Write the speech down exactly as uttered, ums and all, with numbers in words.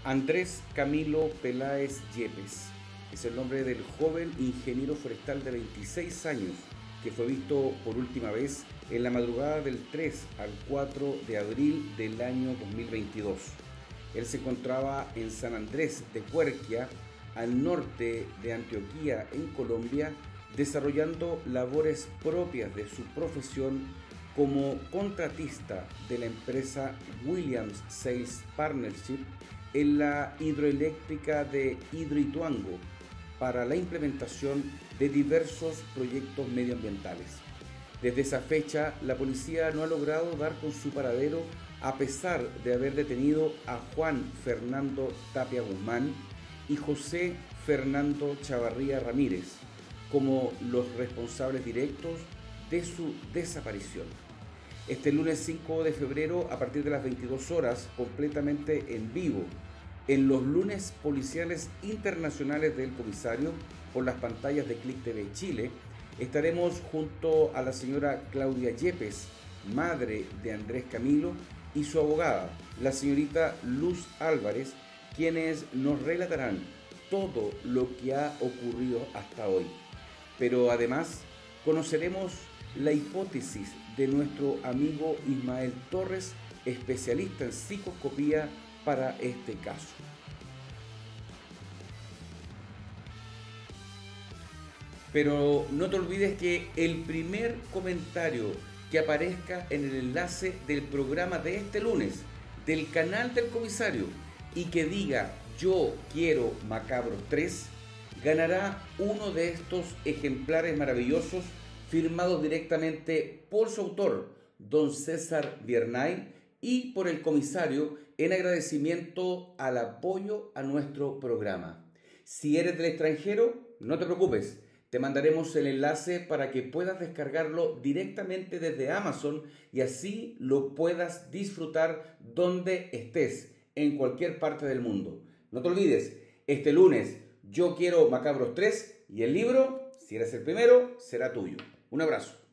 Andrés Camilo Peláez Yepes es el nombre del joven ingeniero forestal de veintiséis años que fue visto por última vez en la madrugada del tres al cuatro de abril del año dos mil veintidós. Él se encontraba en San Andrés de Cuerquia, al norte de Antioquia, en Colombia, desarrollando labores propias de su profesión como contratista de la empresa Williams Sales Partnership en la hidroeléctrica de Hidroituango para la implementación de diversos proyectos medioambientales. Desde esa fecha, la policía no ha logrado dar con su paradero a pesar de haber detenido a Juan Fernando Tapia Guzmán y José Fernando Chavarría Ramírez como los responsables directos de su desaparición. Este lunes cinco de febrero, a partir de las veintidós horas, completamente en vivo, en los lunes policiales internacionales del comisario, por las pantallas de Click T V Chile, estaremos junto a la señora Claudia Yepes, madre de Andrés Camilo, y su abogada, la señorita Luz Álvarez, quienes nos relatarán todo lo que ha ocurrido hasta hoy. Pero además conoceremos la hipótesis de nuestro amigo Ismael Torres, especialista en psicoscopía para este caso. Pero no te olvides que el primer comentario que aparezca en el enlace del programa de este lunes, del canal del comisario, y que diga "Yo quiero Macabros tres", ganará uno de estos ejemplares maravillosos firmados directamente por su autor, don César Viernay, y por el comisario en agradecimiento al apoyo a nuestro programa. Si eres del extranjero, no te preocupes, te mandaremos el enlace para que puedas descargarlo directamente desde Amazon y así lo puedas disfrutar donde estés, en cualquier parte del mundo. No te olvides, este lunes Yo quiero Macabros tres y el libro, si eres el primero, será tuyo. Un abrazo.